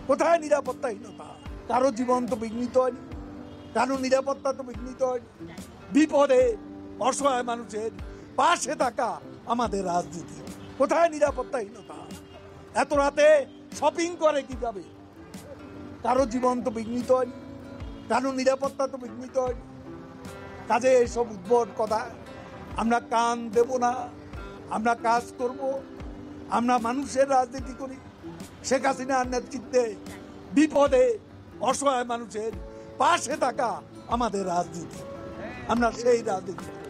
কোথায় নিরাপত্তাহীনতা? কারো জীবন তো বিঘ্নিত হয়নি, কারো নিরাপত্তা তো বিঘ্নিত হয়নি। বিপদে অসহায় মানুষের পাশে থাকা আমাদের রাজনীতি। কোথায় নিরাপত্তাহীনতা? এত রাতে শপিং করে কিভাবে? কারো জীবন তো বিঘ্নিত হয়নি, কারো নিরাপত্তা তো বিঘ্নিত হয়নি। কাজে এইসব উদ্ভট কথা আমরা কান দেব না। আমরা কাজ করব, আমরা মানুষের রাজনীতি করি। শেখ হাসিনার নেতৃত্বে বিপদে অসহায় মানুষের পাশে থাকা আমাদের রাজনীতি। আমরা সেই রাজনীতি